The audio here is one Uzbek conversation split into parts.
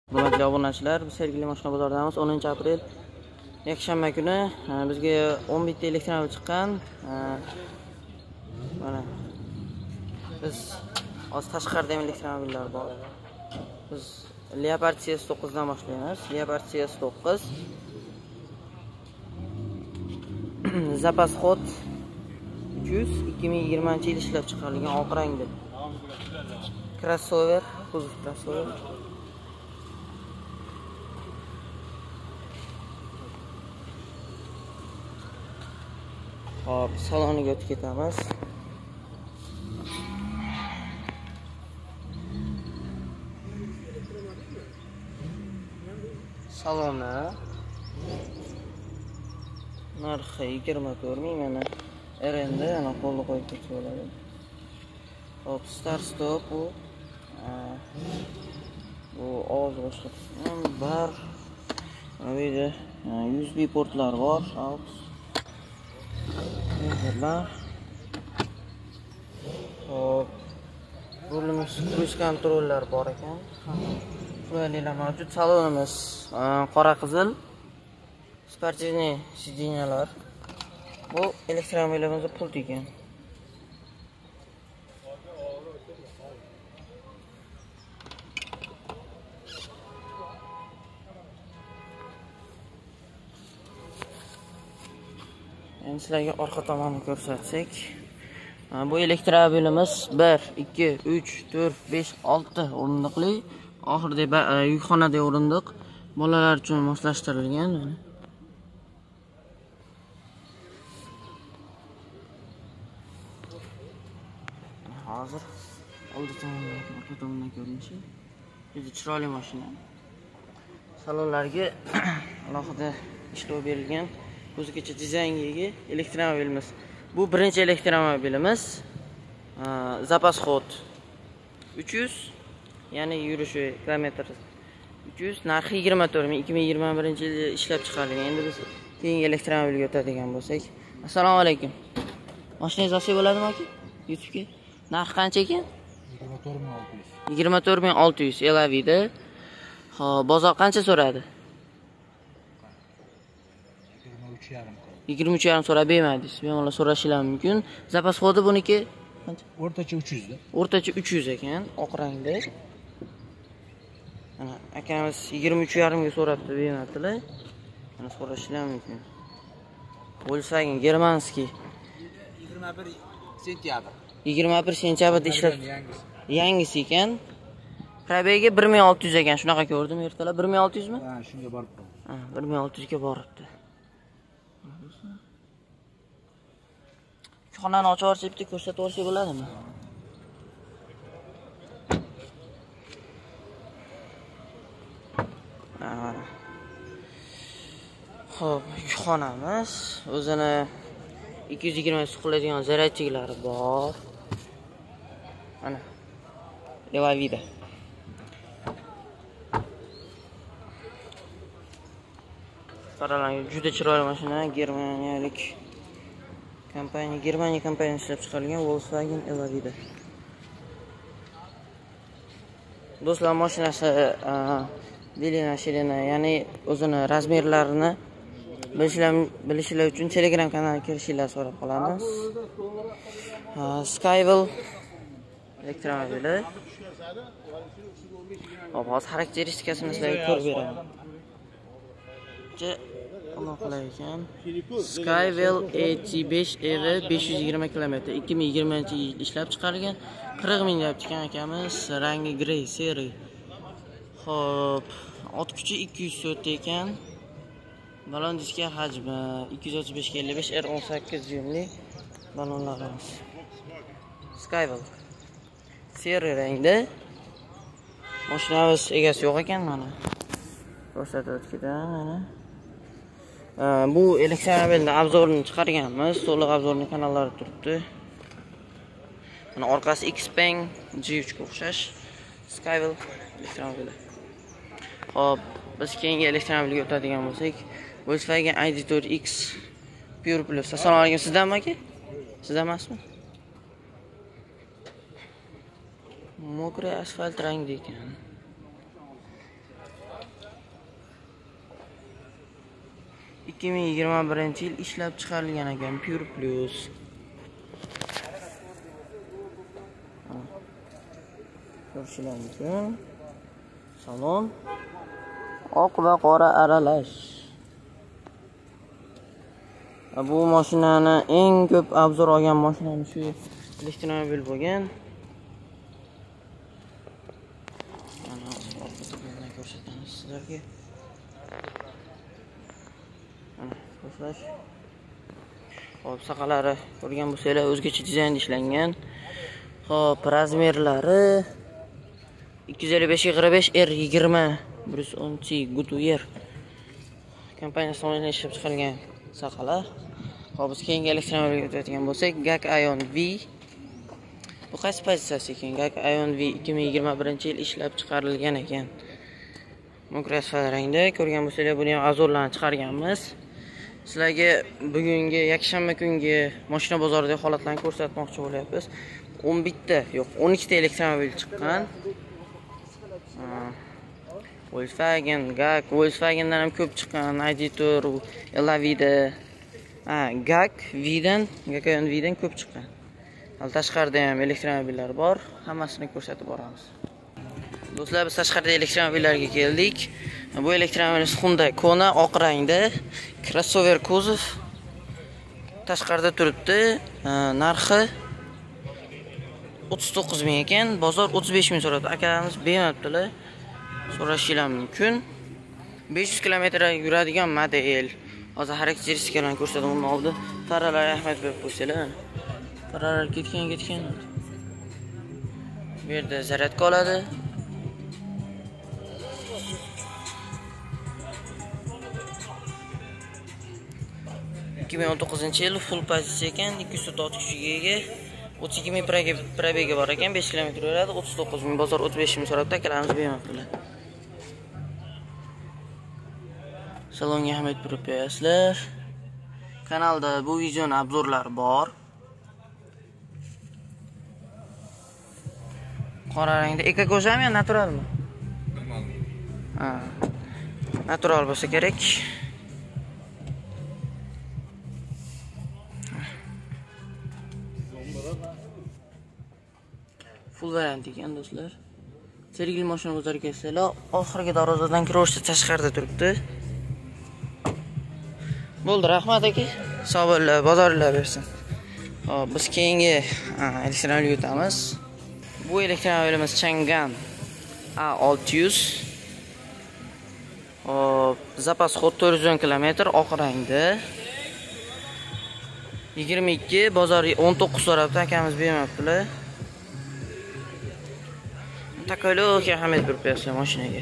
Hurmatli obunachilar, biz Sergeli mashina bozoridamiz. 10-aprel yakshanba kuni bizga 10 bitta elektromobil chiqqan. Mana biz hozir tashqarida ham elektromobillar bor. Biz Leopard CS9 dan boshlaymiz. Leopard CS9 zapas xod 2020-yil ishlab chiqarilgan oq rangda crossover, kuzov crossover. Hop, saloniga o'tib ketamiz. Saloni narxi 24 ming, mana RND ana qo'lga qo'yib ketsa bo'ladi. Hop, start stop bu ovoz boshqargan bar. Bu yerda USB portlar bor, aux. Hop, rulimiz cruise kontrollar bor ekan. Qulayliklar mavjud. Salonimiz qora qizil, sportivniy sidinyalar. Bu elektromobilimizning pulti ekan. Endi sizlarga orqa tomonini ko'rsatsak, bu elektromobilimiz 1, 2, 3, 4, 5, 6 o'rindiqli. Oxirida yukxonada o'rindiq, bolalar uchun moslashtirilgan. Hozir oldi tomondan, orqa tomondan ko'rinishi. Juda chiroyli mashina. Salonlarga alohida ishlov berilgan. O'zgacha dizaynga ega elektromobilimiz. Bu birinchi elektromobilimiz. Zapas xod 300, ya'ni yurishi kilometr 300, narxi 24 ming, 2021-yilda ishlab chiqarilgan. Endi biz keyingi elektromobilga o'tadigan bo'lsak. Assalomu alaykum. Mashinangiz olsa bo'ladimi aka? YouTube'ga. Narxi qancha ekan? 24600. 24600 Elavida. Xo'p, bozor qancha so'radi? 23,5 so'rab bermadingiz. Bemalol so'rashingiz mumkin. Zapas xodi buniki qancha? O'rtacha 300 da. O'rtacha 300 ekan, oq rangda. Mana akamiz 23,5 ga so'rabdi, bermadilar. Mana so'rashingiz mumkin. Volkswagen Germanskiy 21 sentyabr. 21 sentyabrda ishlab yangisi ekan. Probegi 1600 ekan. Shunaqa ko'rdim ertalab. 1600 mi? Ha, shunga borib qoldi. Ha, 1600 ga boribdi. Xonani ochib olsak, bitta ko'rsatib olsak bo'ladimi? Xo'p, xonamiz o'zini 220 suqiladigan zaryadchiklari bor. Mana Elavida. Qaralang, juda chiroyli mashina, Germaniyalik Germaniya kompaniyasi ishlab chiqarilgan Volkswagen Elavida. Do'stlar, mashinasi Delina Shirina, ya'ni o'zini razmerlarini bilishlar uchun Telegram kanaliga kirishinglarni so'rab qolamiz. Skywell elektromobili. Hop, hozir xarakteristikasini sizlarga ko'rib beraman. Alloh qilay ekan. Skywell AT5R 520 km, 2020-yil ishlab chiqarilgan. 40 ming deb chiqqan akamiz, rangi grey seri. Xo'p, ot kuchi 204 ekan. Balon diski hajmi 235/55 R18 yumli balonlarimiz. Skywell seri rangda. Mashinamiz egasi yo'q ekan, mana. Ko'rsatib o'tgan mana. Bu elektromobilning obzorini chiqarganmiz. To'liq obzorni kanallarda turibdi. Mana orqasi Xpeng G3 ga o'xshash Skywell elektromobili. Hop, biz keyingi elektromobilga o'tadigan bo'lsak, Volkswagen ID4 X Pure Plus. Assalomu alaykum, sizdanmi aka? Sizdan emasmi? Mokriy asfalt rangda ekan. 2021-yil ishlab chiqarilgan ekan, Pure Plus. Ko'rishingiz mumkin. Salon oq va qora aralash. Bu mashinani eng ko'p obzor olgan mashinam shu elektromobil bo'lgan. Mana orqadan ko'rsatamiz sizlarga. Mana ko'rsash. Hop, saqalari ko'rgan bo'lsanglar, o'zgacha dizaynda ishlangan. Hop, razmerlari 255 R20 110T Goodyear kompaniyasi tomonidan ishlab chiqarilgan saqalar. Hop, biz keyingi elektromobilga o'tadigan bo'lsak, GAC Ion V. Bu qaysi pozitsiyasi ekan? GAC Ion V 2021-yil ishlab chiqarilgan ekan. Mukras rangda ko'rgan bo'lsanglar, buni ham azorlarni chiqarganmiz. Sizlarga bugungi yakshanba kungi mashina bozoridagi holatlarni ko'rsatmoqchi bo'lyapmiz. 12 ta elektromobil chiqqan. Volkswagen, GAC, Volkswagendan ham ko'p chiqqan, Editor, Elavida. GAC V'dan ko'p chiqqan. Tashqarida ham elektromobillar bor, hammasini ko'rsatib boramiz. Do'stlar, biz tashqarida elektromobillarga keldik. Bu elektromobil Hyundai Kona oq rangda, crossover kuzov. Tashqarida turibdi. Narxi 39 ming ekan, bozor 35 ming so'radi. Akalarimiz bermabdilar. So'rashingiz mumkin. 500 km yuradigan model. Hozir xarakteristikalarni ko'rsataman. Undan oldin farlarga rahmat berib qo'ysanglar. Farlar ketgan. Bu yerda zaryadka oladi. ...2019-yil full pozitsiya ekan, 206 kuchiga ega. 32 ming probegi bor ekan, 5 km yuradi, 39 ming, bozor 35 ming so'rabdi, akalarimiz bermabdilar. Salonga rahmat berib qo'yasizlar. Kanalda bu videoning obzorlari bor. Qora rangda eko-go'zami yo naturalmi? Natural bo'lsa kerak. Full variant ekan do'stlar. Sergili mashina bozoriga kelsanglar, oxirgi darvozadan kirishda tashqarida turibdi. Bo'ldi, rahmat aka. Sog' bo'linglar, bozoringlar bersin. Hop, biz keyingi elektromobilga o'tamiz. Bu elektromobilimiz Chang'an A600. Hop, zapas xod 410 km, oq rangda. 22, bozori 19 so'rabdi, akamiz bermabdilar. Takoylik rahmat berib qo'yasizlar mashinaga.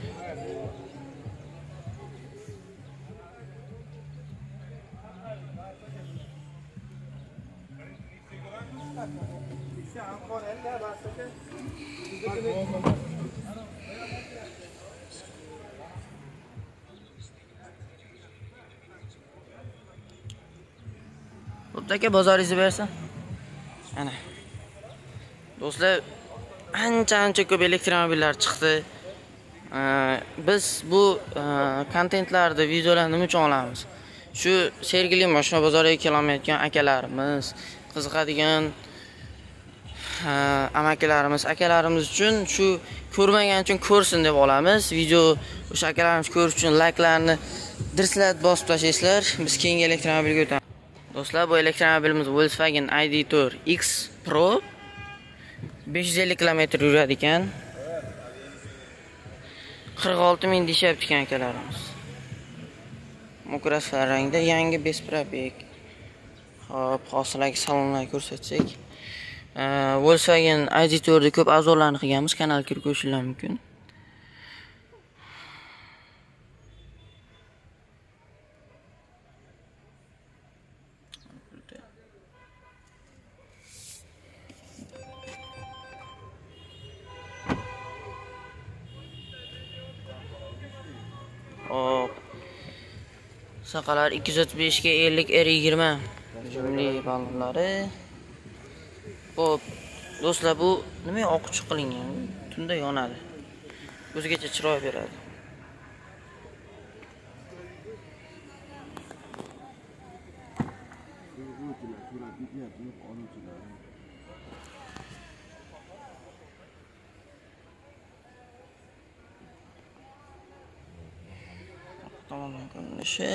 Bo'pti, bozoringizni bersin. Ana. Do'stlar, ancha ko'p elektromobillar chiqdi. Biz bu kontentlarni, videolarni nima uchun olamiz? Shu sergili mashina bozoriga kelolmayotgan akalarimiz, qiziqadigan amakilarimiz, akalarimiz uchun shu ko'rmagan uchun ko'rsin deb olamiz. Video o'sha akalarimiz ko'rish uchun layklarni dirslatib bosib tashlaysizlar. Biz keyingi elektromobilga o'tamiz. Do'stlar, bu elektromobilimiz Volkswagen Editor X Pro. 550 km yuradi ekan. 46 ming deyapti ekan akalarimiz. Mukras rangda, yangi besprabek. Hop, hozirgi salonlarni ko'rsatsak. Volkswagen Editorda ko'p obzorlarni qilganmiz, kanalga kirib ko'rishingiz mumkin. Hop. Saqalar 235 ga 50 R20 jumli ballonlari. Hop. Do'stlar, bu nima oqichiq qilingan? Tunda yonadi. O'zigacha chiroy beradi. Tomondan ko'rinishi.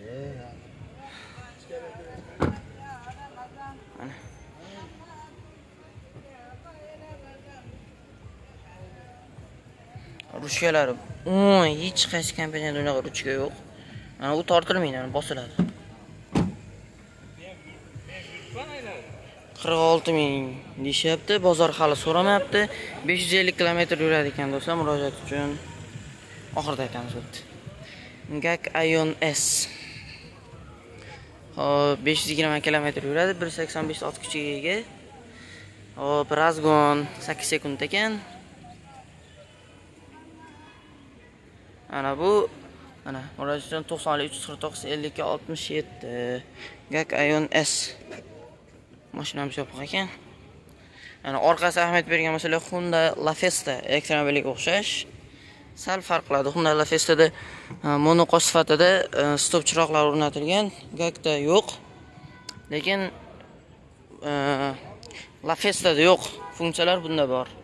Mana. Ruchkalari hech qaysi kompaniyada unaqa ruchka yo'q. Mana u tortilmaydi, bosiladi. 46.000 deyishyapti, bozor hali so'ramayapti. 550 km yuradi ekan do'stlar, murojaat uchun oxirida aytamiz bo'pti. GAC Ion S. Hop, 520 km yuradi, 1.85 ot kuchiga ega. Hop, razgon 8 sekund ekan. Ana bu, mana murojaat uchun 90 349 52 67. GAC Ion S. Mashinamiz yopiq ekan. Ana orqasi ahamiyat bergan masala Honda La Fiesta elektromobiliga o'xshash. Sal farq qiladi. Honda La Fiesta'da monoqosh sifatida stop chiroqlar o'rnatilgan, GAC'da yo'q. Lekin La Fiesta'da yo'q funksiyalar bunda bor.